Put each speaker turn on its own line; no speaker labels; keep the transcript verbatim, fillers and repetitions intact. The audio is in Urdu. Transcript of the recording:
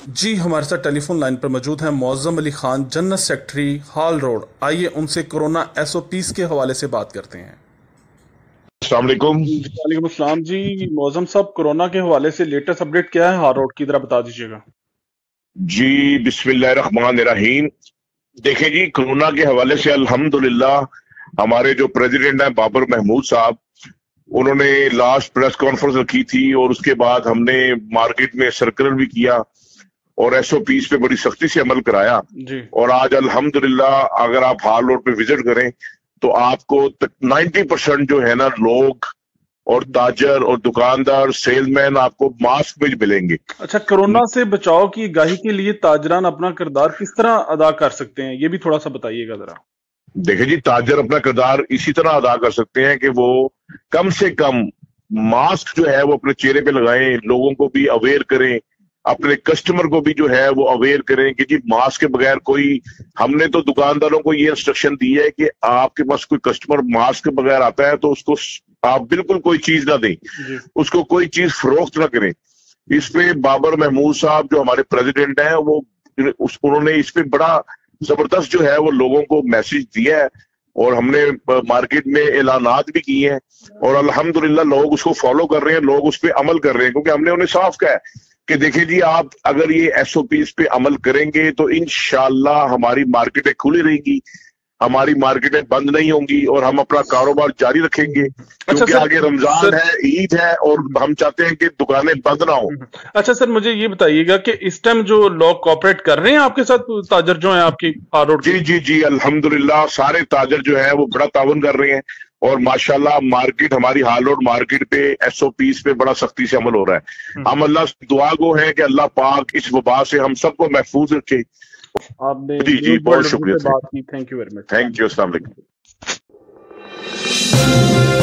جی ہمارے ساتھ ٹیلی فون لائن پر موجود ہیں Moazzam Ali Khan, general secretary hall road. آئیے ان سے کورونا ایس او پیز کے حوالے سے بات کرتے ہیں۔
السلام علیکم۔
وعلیکم السلام جی معظم صاحب، کورونا کے حوالے سے لیٹسٹ اپڈیٹ کیا ہے ہال روڈ کی، ذرا بتا دیجیے گا۔
جی بسم اللہ الرحمن الرحیم۔ دیکھیں جی، کورونا کے حوالے سے الحمدللہ ہمارے جو پریزیڈنٹ ہیں بابر محمود صاحب، انہوں نے لاسٹ پریس کانفرنس رکھی تھی اور اس کے بعد ہم نے مارکیٹ میں سرکلر بھی کیا اور ایس او پیز پہ بڑی سختی سے عمل کرایا
جی۔
اور آج الحمدللہ اگر آپ ہال روڈ پہ وزٹ کریں تو آپ کو نائنٹی پرسینٹ جو ہے نا لوگ اور تاجر اور دکاندار سیل مین آپ کو ماسک میں ملیں گے۔
اچھا، کورونا سے بچاؤ کی گاہی کے لیے تاجران اپنا کردار کس طرح ادا کر سکتے ہیں، یہ بھی تھوڑا سا بتائیے گا ذرا۔
دیکھیں جی، تاجر اپنا کردار اسی طرح ادا کر سکتے ہیں کہ وہ کم سے کم ماسک جو ہے وہ اپنے چہرے پہ لگائیں، لوگوں کو بھی اویئر کریں، اپنے کسٹمر کو بھی جو ہے وہ اویئر کریں کہ جی ماسک کے بغیر کوئی، ہم نے تو دکانداروں کو یہ انسٹرکشن دی ہے کہ آپ کے پاس کوئی کسٹمر ماسک کے بغیر آتا ہے تو اس کو آپ بالکل کوئی چیز نہ دیں، اس کو کوئی چیز فروخت نہ کریں۔ اس پہ بابر محمود صاحب جو ہمارے پریزیڈنٹ ہیں وہ انہوں نے اس پہ بڑا زبردست جو ہے وہ لوگوں کو میسج دیا ہے اور ہم نے مارکیٹ میں اعلانات بھی کیے ہیں اور الحمدللہ لوگ اس کو فالو کر رہے ہیں، لوگ اس پہ عمل کر رہے ہیں، کیونکہ ہم نے انہیں صاف کہا ہے کہ دیکھیں جی آپ اگر یہ ایس او پیز پہ عمل کریں گے تو انشاءاللہ ہماری مارکیٹیں کھلی رہیں گی، ہماری مارکیٹیں بند نہیں ہوں گی اور ہم اپنا کاروبار جاری رکھیں گے، کیونکہ آگے رمضان ہے، عید ہے اور ہم چاہتے ہیں کہ دکانیں بند نہ ہوں۔
اچھا سر، مجھے یہ بتائیے گا کہ اس ٹائم جو لوگ کوآپریٹ کر رہے ہیں آپ کے ساتھ، تاجر جو ہیں آپ کی ہال روڈ؟
جی جی جی الحمدللہ سارے تاجر جو ہیں وہ بڑا تعاون کر رہے ہیں اور ماشاءاللہ مارکیٹ، ہماری ہال روڈ مارکیٹ پہ ایس او پیز پہ بڑا سختی سے عمل ہو رہا ہے۔ ہم اللہ سے دعا گو ہیں کہ اللہ پاک اس وبا سے ہم سب کو محفوظ رکھے۔
آپ نے
جی جی بہت شکریہ،
بات کی، thank you very much.
Thank you, السلام علیکم۔